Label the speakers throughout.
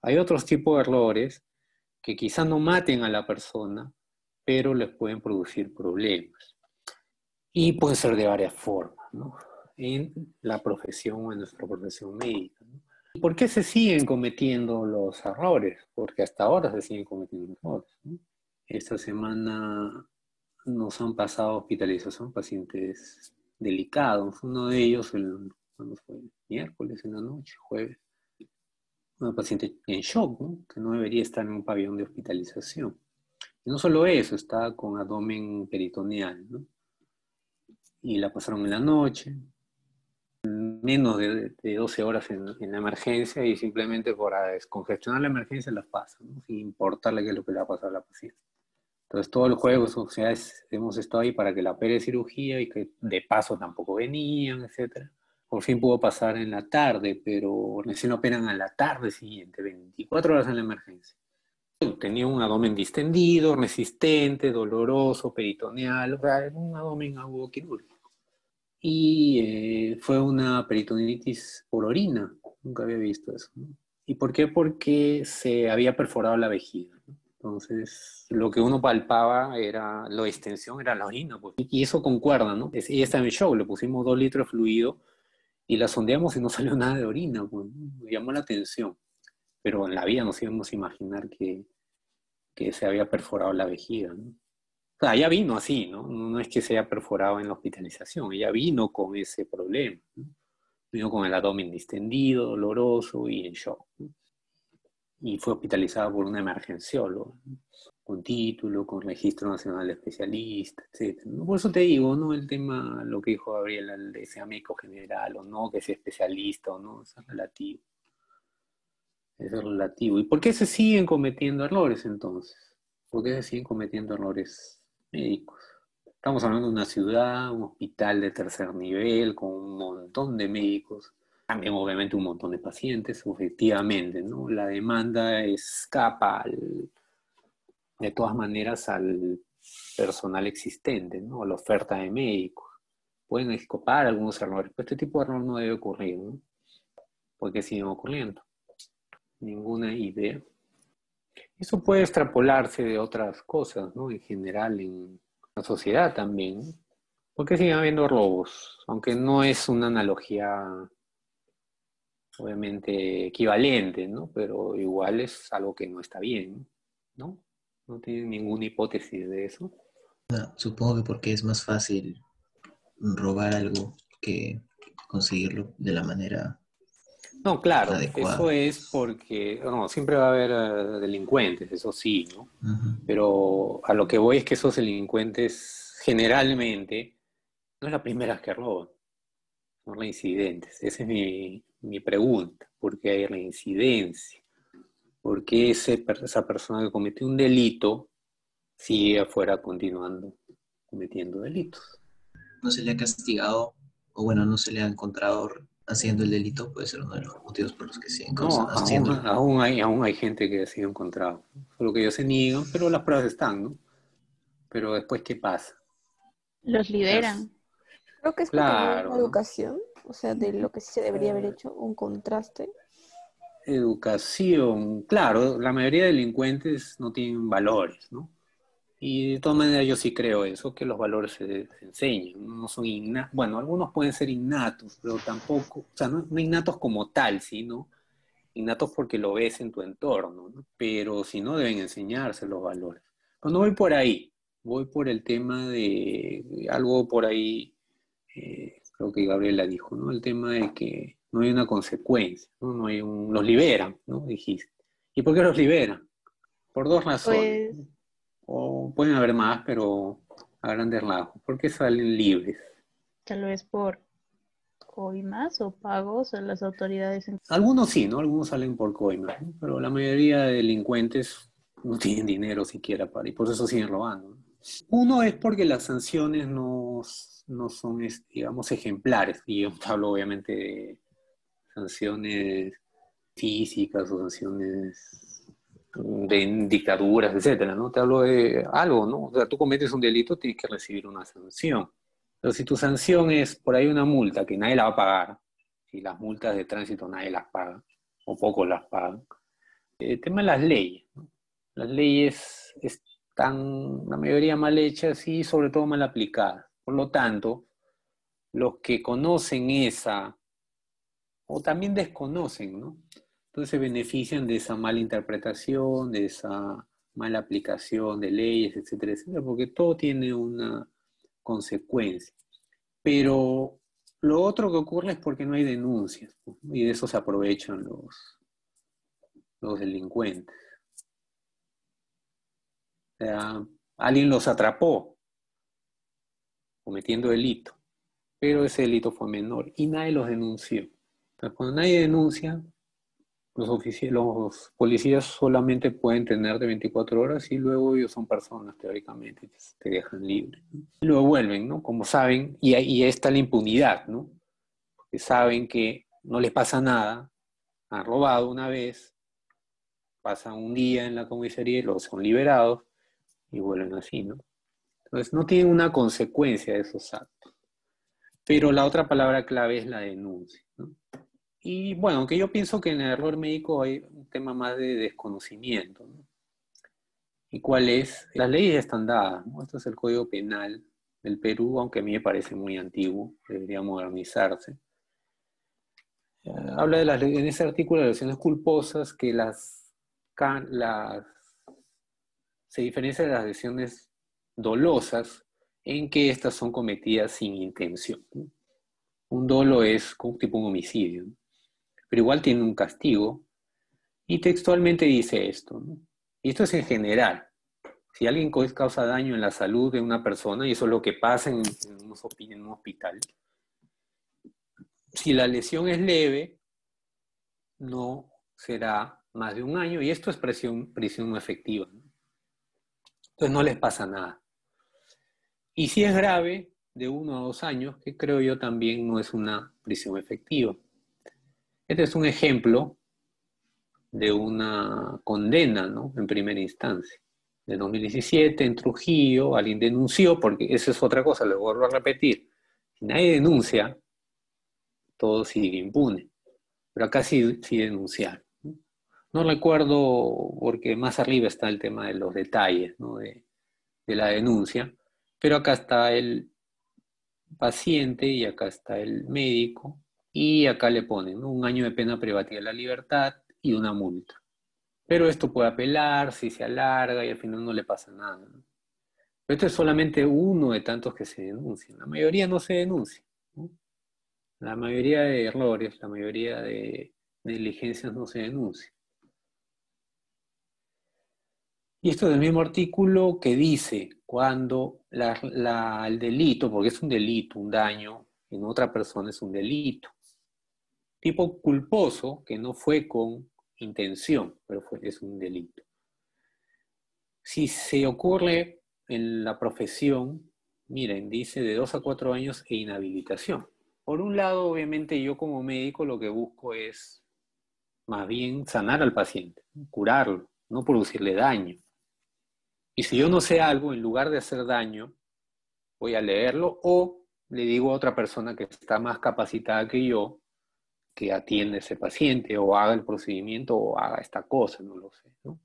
Speaker 1: Hay otros tipos de errores que quizás no maten a la persona, pero les pueden producir problemas. Y pueden ser de varias formas, ¿no? En la profesión o en nuestra profesión médica, ¿no? ¿Y por qué se siguen cometiendo los errores? Porque hasta ahora se siguen cometiendo errores, ¿no? Esta semana nos han pasado hospitalización pacientes delicados. Uno de ellos, ¿cuándo fue? Miércoles en la noche, jueves. Una paciente en shock, ¿no? Que no debería estar en un pabellón de hospitalización. Y no solo eso, está con abdomen peritoneal, ¿no? Y la pasaron en la noche, menos de 12 horas en la emergencia y simplemente para descongestionar la emergencia las pasan, ¿no? Sin importarle qué es lo que le va a pasar a la paciente. Entonces todo el juego, o sea, hemos estado ahí para que la opere de cirugía y que de paso tampoco venían, etcétera. Por fin pudo pasar en la tarde, pero recién lo operan a la tarde siguiente, 24 horas en la emergencia. Tenía un abdomen distendido, resistente, doloroso, peritoneal, o sea, un abdomen agudo quirúrgico. Y fue una peritonitis por orina, nunca había visto eso, ¿no? ¿Y por qué? Porque se había perforado la vejiga, ¿no? Entonces, lo que uno palpaba era, la extensión era la orina, pues. Y eso concuerda, ¿no? Y está en el show, le pusimos 2 litros de fluido y la sondeamos y no salió nada de orina, pues, ¿no? Llamó la atención, pero en la vida nos íbamos a imaginar que se había perforado la vejiga, ¿no? O sea, ella vino así, ¿no? No es que se haya perforado en la hospitalización, ella vino con ese problema, ¿no? Vino con el abdomen distendido, doloroso y en shock, ¿no? Y fue hospitalizada por una emergencióloga, ¿no? Con título, con registro nacional de especialista, etc., ¿no? Por eso te digo, ¿no? El tema, lo que dijo Gabriela, de sea médico general o no, que sea especialista o no, eso es relativo. Eso es relativo. ¿Y por qué se siguen cometiendo errores entonces? ¿Por qué se siguen cometiendo errores médicos? Estamos hablando de una ciudad, un hospital de tercer nivel, con un montón de médicos, también obviamente un montón de pacientes, efectivamente, ¿no? La demanda escapa de todas maneras al personal existente, ¿no? A la oferta de médicos. Pueden escapar algunos errores, pero este tipo de error no debe ocurrir, ¿no? ¿Por qué siguen ocurriendo? Ninguna idea. Eso puede extrapolarse de otras cosas, ¿no? En general, en la sociedad también, ¿no? ¿Por qué siguen habiendo robos? Aunque no es una analogía, obviamente, equivalente, ¿no? Pero igual es algo que no está bien, ¿no? ¿No tienen ninguna hipótesis de eso?
Speaker 2: Supongo que porque es más fácil robar algo que conseguirlo de la manera
Speaker 1: No, claro, eso
Speaker 2: adecuada.
Speaker 1: es porque, no, siempre va a haber delincuentes, eso sí, ¿no?
Speaker 2: Ujú.
Speaker 1: Pero a lo que voy es que esos delincuentes generalmente no es la primera vez que roban. Son reincidentes. Esa es mi pregunta. ¿Por qué hay reincidencia? ¿Por qué esa persona que cometió un delito sigue afuera continuando cometiendo delitos?
Speaker 2: No se le ha castigado, o bueno, no se le ha encontrado haciendo el delito, puede ser uno de los motivos por los que siguen
Speaker 1: No,
Speaker 2: haciéndolo.
Speaker 1: aún hay gente que ha sido encontrado. Solo que ellos se niegan, pero las pruebas están, ¿no? Pero después, ¿qué pasa?
Speaker 3: Los
Speaker 1: O sea,
Speaker 3: liberan.
Speaker 4: Creo que es porque no hay una
Speaker 1: claro, ¿no?
Speaker 4: educación, o sea, de lo que sí se debería haber hecho, un contraste.
Speaker 1: Educación, claro, la mayoría de delincuentes no tienen valores, ¿no? Y de todas maneras yo sí creo eso, que los valores se enseñan, no son innatos. Bueno, algunos pueden ser innatos, pero tampoco, o sea, no innatos como tal, sino innatos porque lo ves en tu entorno, ¿no? Pero si no, deben enseñarse los valores. Pero no voy por ahí, voy por el tema de algo por ahí, creo que Gabriela dijo, ¿no? El tema de que no hay una consecuencia, ¿no? No hay los liberan, ¿no? Dijiste. ¿Y por qué los liberan? Por 2 razones,
Speaker 3: Pues
Speaker 1: ¿no? O pueden haber más, pero a grandes rasgos. ¿Por qué salen libres?
Speaker 3: tal vez por coimas o pagos a las autoridades.
Speaker 1: Algunos sí, ¿no? Algunos salen por coimas, ¿no? Pero la mayoría de delincuentes no tienen dinero siquiera para, y por eso siguen robando, ¿no? Uno es porque las sanciones no son, digamos, ejemplares. Y yo hablo obviamente de sanciones físicas o sanciones de dictaduras, etcétera, ¿no? Te hablo de algo, ¿no? O sea, tú cometes un delito, tienes que recibir una sanción. Pero si tu sanción es por ahí una multa que nadie la va a pagar, si las multas de tránsito nadie las paga, o pocos las pagan, El tema de las leyes, ¿no? Las leyes están, la mayoría mal hechas y sobre todo mal aplicadas. Por lo tanto, los que conocen esa, o también desconocen, ¿no? Entonces se benefician de esa mala interpretación, de esa mala aplicación de leyes, etcétera, etcétera, porque todo tiene una consecuencia. Pero lo otro que ocurre es porque no hay denuncias, ¿no? Y de eso se aprovechan los delincuentes. O sea, alguien los atrapó cometiendo delito, pero ese delito fue menor y nadie los denunció. Entonces, cuando nadie denuncia, los policías solamente pueden tener de 24 horas y luego ellos son personas, teóricamente, que te dejan libre, ¿no? Y luego vuelven, ¿no? Como saben, y ahí está la impunidad, ¿no? Porque saben que no les pasa nada, han robado una vez, pasan un día en la comisaría y luego son liberados y vuelven así, ¿no? Entonces no tienen una consecuencia de esos actos. Pero la otra palabra clave es la denuncia, ¿no? Y bueno, aunque yo pienso que en el error médico hay un tema más de desconocimiento, ¿no? ¿Y cuál es? Las leyes ya están dadas, ¿no? Esto es el Código Penal del Perú, aunque a mí me parece muy antiguo, debería modernizarse. Habla de en ese artículo de las lesiones culposas que se diferencia de las lesiones dolosas en que estas son cometidas sin intención, ¿no? Un dolo es como tipo un homicidio, ¿no? Pero igual tiene un castigo, y textualmente dice esto, ¿no? Y esto es en general. Si alguien causa daño en la salud de una persona, y eso es lo que pasa en un hospital, si la lesión es leve, no será más de un año, y esto es prisión no efectiva, ¿no? Entonces no les pasa nada. Y si es grave, de 1 a 2 años, que creo yo también no es una prisión efectiva. Este es un ejemplo de una condena, ¿no? En primera instancia. De 2017, en Trujillo, alguien denunció, porque esa es otra cosa, lo vuelvo a repetir. Si nadie denuncia, todo sigue impune. Pero acá sí denunciaron, ¿no? No recuerdo, porque más arriba está el tema de los detalles, ¿no? de la denuncia, pero acá está el paciente y acá está el médico, y acá le ponen, ¿no? 1 año de pena privativa de la libertad y una multa. Pero esto puede apelar si se alarga y al final no le pasa nada, ¿no? Pero esto es solamente uno de tantos que se denuncian. La mayoría no se denuncia, ¿no? La mayoría de errores, la mayoría de negligencias no se denuncian. Y esto es del mismo artículo que dice, cuando el delito, porque es un delito, un daño en otra persona es un delito. Tipo culposo, que no fue con intención, pero es un delito. Si se ocurre en la profesión, miren, dice de 2 a 4 años e inhabilitación. Por un lado, obviamente, yo como médico lo que busco es más bien sanar al paciente, curarlo, no producirle daño. Y si yo no sé algo, en lugar de hacer daño, voy a leerlo o le digo a otra persona que está más capacitada que yo que atiende a ese paciente o haga el procedimiento o haga esta cosa, no lo sé, ¿no?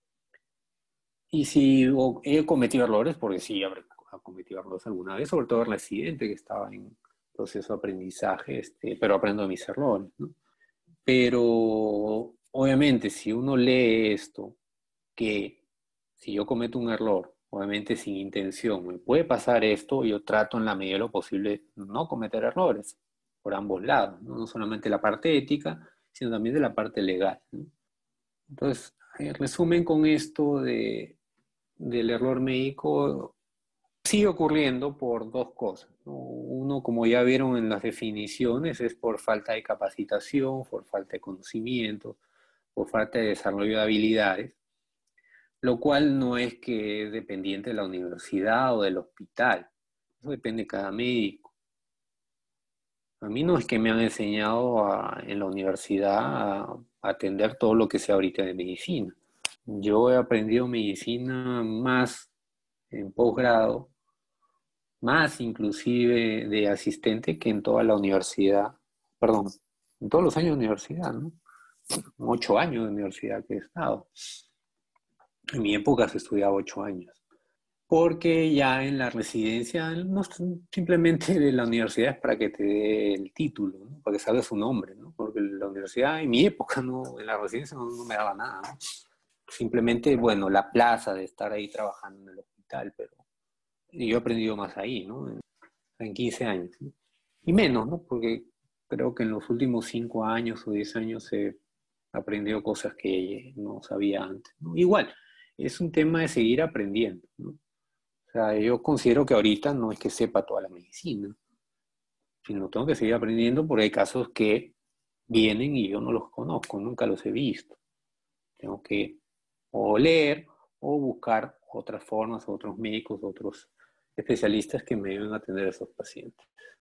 Speaker 1: Y si he cometido errores, porque sí habré cometido errores alguna vez, sobre todo el residente que estaba en proceso de aprendizaje, pero aprendo de mis errores, ¿no? Pero obviamente si uno lee esto, que si yo cometo un error, obviamente sin intención, me puede pasar esto, yo trato en la medida de lo posible no cometer errores por ambos lados, ¿no? No solamente la parte ética, sino también de la parte legal, ¿no? Entonces, en resumen con esto del error médico, sigue ocurriendo por 2 cosas, ¿no? Uno, como ya vieron en las definiciones, es por falta de capacitación, por falta de conocimiento, por falta de desarrollo de habilidades, lo cual no es que es dependiente de la universidad o del hospital, eso depende de cada médico. A mí no es que me han enseñado en la universidad a atender todo lo que sea ahorita de medicina. Yo he aprendido medicina más en posgrado, más inclusive de asistente que en toda la universidad, perdón, en todos los años de universidad, ¿no? 8 años de universidad que he estado. En mi época se estudiaba 8 años. Porque ya en la residencia, no simplemente de la universidad es para que te dé el título, ¿no? Para que salga su nombre, ¿no? Porque la universidad en mi época, no, en la residencia no me daba nada, ¿no? Simplemente, bueno, la plaza de estar ahí trabajando en el hospital, pero yo he aprendido más ahí, ¿no? En 15 años, ¿no? Y menos, ¿no? Porque creo que en los últimos 5 años o 10 años he aprendido cosas que no sabía antes, ¿no? Igual, es un tema de seguir aprendiendo, ¿no? O sea, yo considero que ahorita no es que sepa toda la medicina, sino tengo que seguir aprendiendo porque hay casos que vienen y yo no los conozco, nunca los he visto. Tengo que o leer o buscar otras formas, otros médicos, otros especialistas que me ayuden a atender a esos pacientes.